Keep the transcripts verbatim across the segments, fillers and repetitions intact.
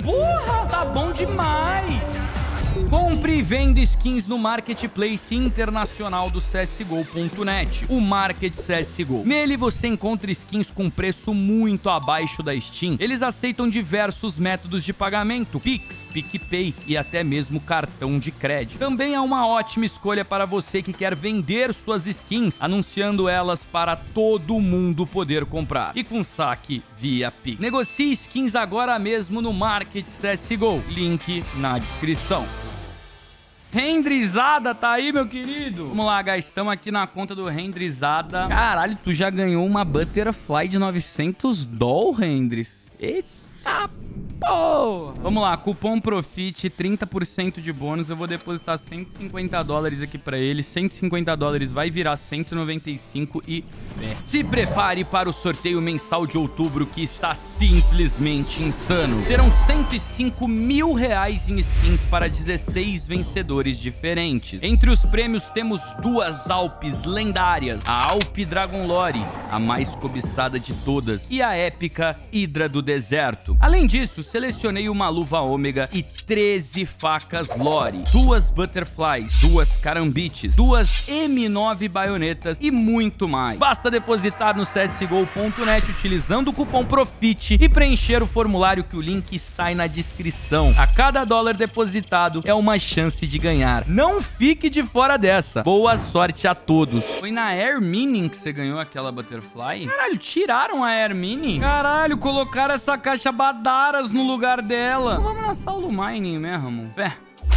Porra, tá bom demais. Compre e venda skins no Marketplace Internacional do C S G O ponto net, o Market C S G O. Nele você encontra skins com preço muito abaixo da Steam. Eles aceitam diversos métodos de pagamento, Pix, PicPay e até mesmo cartão de crédito. Também é uma ótima escolha para você que quer vender suas skins, anunciando elas para todo mundo poder comprar. E com saque via Pix. Negocie skins agora mesmo no Market C S G O. Link na descrição. Rendrizada, tá aí, meu querido? Vamos lá, guys. Estamos aqui na conta do Rendrizada. Caralho, tu já ganhou uma Butterfly de novecentos dólares, Rendris. Eita porra. Vamos lá, cupom Profit, trinta por cento de bônus. Eu vou depositar cento e cinquenta dólares aqui pra ele. cento e cinquenta dólares vai virar cento e noventa e cinco e... É. Se prepare para o sorteio mensal de outubro, que está simplesmente insano. Serão cento e cinco mil reais em skins para dezesseis vencedores diferentes. Entre os prêmios temos duas Alpes lendárias. A Alp Dragon Lore, a mais cobiçada de todas, e a épica Hidra do Deserto. Além disso, selecionei uma luva ômega e treze facas Lore, duas Butterflies, duas Carambites, duas M nove baionetas e muito mais. Basta depositar no C S G O ponto net utilizando o cupom PROFIT e preencher o formulário, que o link está aí na descrição. A cada dólar depositado é uma chance de ganhar. Não fique de fora dessa. Boa sorte a todos. Foi na Air Mini que você ganhou aquela Butterfly? Caralho, tiraram a Air Mini? Caralho, colocaram essa caixa Badaras no lugar dela. Então vamos na Saulo Mining mesmo. Fé.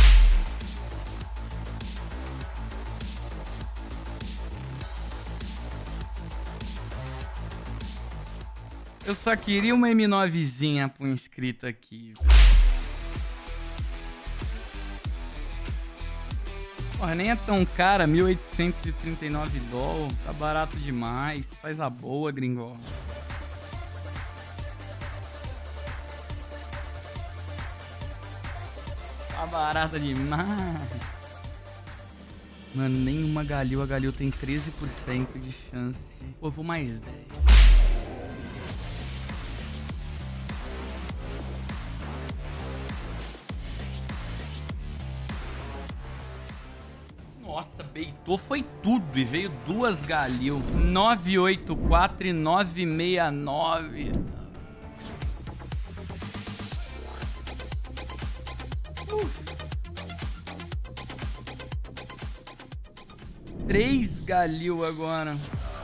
Eu só queria uma M novezinha pro inscrito aqui. Porra, nem é tão cara, mil oitocentos e trinta e nove dólares. Tá barato demais. Faz a boa, gringo. Tá barata demais. Mano, nenhuma Galil. A Galil tem treze por cento de chance. Pô, eu vou mais dez. Nossa, beitou foi tudo e veio duas Galil. nove oito quatro e nove seis nove. Três Galil agora.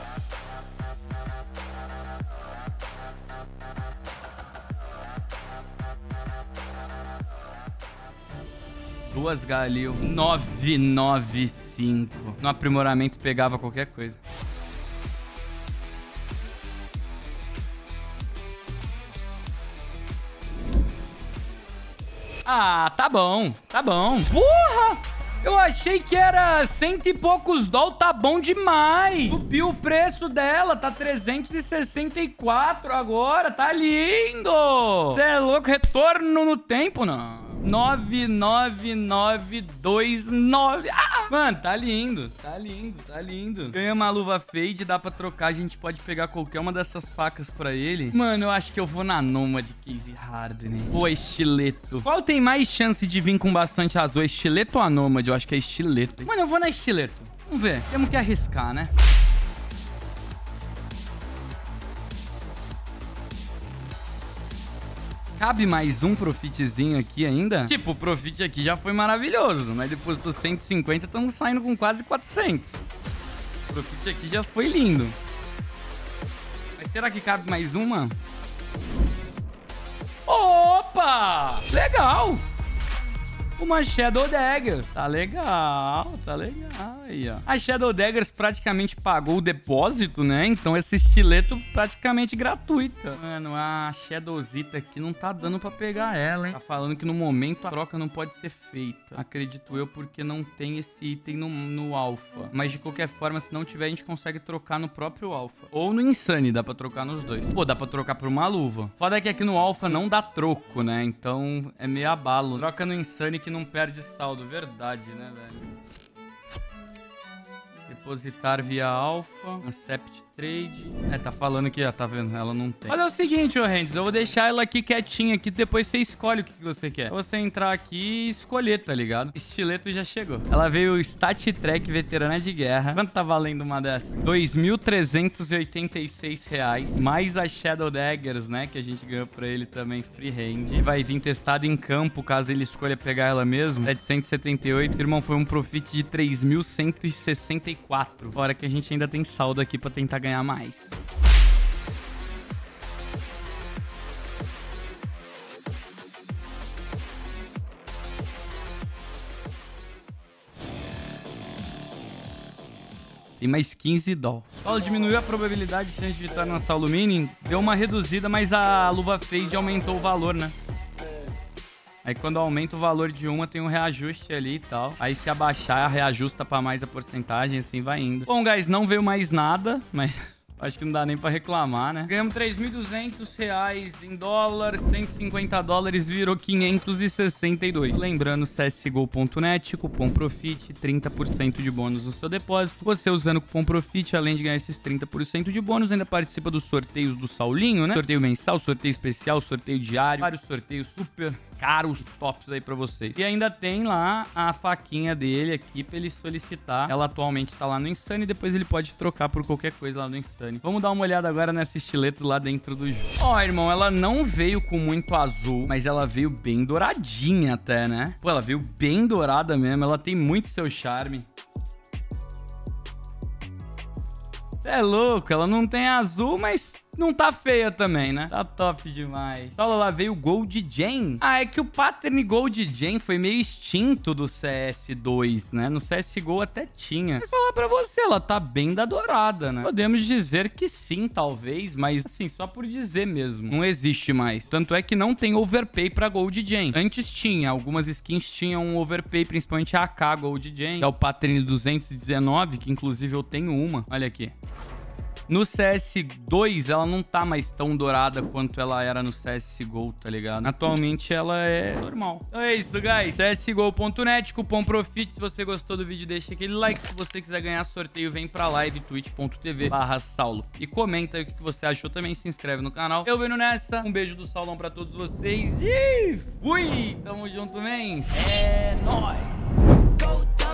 Duas Galil. nove nove cinco. No aprimoramento pegava qualquer coisa. Ah, tá bom. Tá bom. Porra! Eu achei que era cento e poucos dólares, tá bom demais. Subiu o preço dela, tá trezentos e sessenta e quatro agora, tá lindo. Você é louco, retorno no tempo, não. nove nove nove dois nove. Ah! Mano, tá lindo, tá lindo, tá lindo. Ganha uma luva fade, dá pra trocar, a gente pode pegar qualquer uma dessas facas pra ele. Mano, eu acho que eu vou na Nomad Case Hardening. Ou a Estileto. Qual tem mais chance de vir com bastante azul? A Estileto ou a Nomad? Eu acho que é Estileto. Mano, eu vou na Estileto. Vamos ver. Temos que arriscar, né? Cabe mais um profitzinho aqui ainda? Tipo, o profit aqui já foi maravilhoso, mas depois dos cento e cinquenta estamos saindo com quase quatrocentos. O profit aqui já foi lindo. Mas será que cabe mais uma? Opa! Legal! Uma Shadow Daggers. Tá legal, tá legal. Aí, ó. A Shadow Daggers praticamente pagou o depósito, né? Então esse estileto praticamente gratuita. Mano, a Shadowzita aqui não tá dando pra pegar ela, hein? Tá falando que no momento a troca não pode ser feita. Acredito eu, porque não tem esse item no, no Alpha. Mas de qualquer forma, se não tiver, a gente consegue trocar no próprio Alpha. Ou no Insane, dá pra trocar nos dois. Pô, dá pra trocar por uma luva. Foda é que aqui no Alpha não dá troco, né? Então é meio abalo. Troca no Insane que não perde saldo. Verdade, né, velho? depositar via Alpha, Accept Trade. É, tá falando que já tá vendo, ela não tem. Mas é o seguinte, ô Rendes, eu vou deixar ela aqui quietinha aqui, depois você escolhe o que você quer. É você entrar aqui e escolher, tá ligado? Estileto já chegou. Ela veio Stat Trek Veterana de Guerra. Quanto tá valendo uma dessa? dois mil trezentos e oitenta e seis reais. Mais a Shadow Daggers, né? Que a gente ganhou pra ele também, free hand. E vai vir testada em campo, caso ele escolha pegar ela mesmo. setecentos e setenta e oito. Irmão, foi um profit de três mil cento e sessenta e quatro. Fora que a gente ainda tem saldo aqui pra tentar ganhar mais. Tem mais quinze dólares. Ela diminuiu a probabilidade de chance de vitória na alumínio. Deu uma reduzida, mas a luva fade aumentou o valor, né? Aí quando aumenta o valor de uma, tem um reajuste ali e tal. Aí se abaixar, reajusta pra mais a porcentagem, assim vai indo. Bom, guys, não veio mais nada, mas... acho que não dá nem pra reclamar, né? Ganhamos três mil e duzentos reais em dólar, cento e cinquenta dólares virou quinhentos e sessenta e dois. Lembrando, C S G O ponto net, cupom PROFIT, trinta por cento de bônus no seu depósito. Você usando o cupom PROFIT, além de ganhar esses trinta por cento de bônus, ainda participa dos sorteios do Saulinho, né? Sorteio mensal, sorteio especial, sorteio diário, vários sorteios super caros, tops aí pra vocês. E ainda tem lá a faquinha dele aqui pra ele solicitar. Ela atualmente tá lá no Insane e depois ele pode trocar por qualquer coisa lá no Insane. Vamos dar uma olhada agora nessa estileto lá dentro do jogo. Ó, irmão, ela não veio com muito azul, mas ela veio bem douradinha até, né? Pô, ela veio bem dourada mesmo. Ela tem muito seu charme. É louco, ela não tem azul, mas não tá feia também, né? Tá top demais. Olha lá, veio o Gold Gen. Ah, é que o pattern Gold Gen foi meio extinto do C S dois, né? No C S G O até tinha. Mas falar pra você, ela tá bem da dourada, né? Podemos dizer que sim, talvez, mas assim, só por dizer mesmo. Não existe mais. Tanto é que não tem overpay pra Gold Gen. Antes tinha, algumas skins tinham um overpay, principalmente a A K Gold Gen, que é o pattern duzentos e dezenove, que inclusive eu tenho uma. Olha aqui. No C S dois, ela não tá mais tão dourada quanto ela era no C S G O, tá ligado? Atualmente, ela é normal. Então é isso, guys. C S G O ponto net, cupom PROFIT. Se você gostou do vídeo, deixa aquele like. Se você quiser ganhar sorteio, vem pra live, twitch ponto tv barra Saulo. E comenta aí o que você achou também, se inscreve no canal. Eu venho nessa. Um beijo do Saulão pra todos vocês e fui! Tamo junto, mens. É nóis!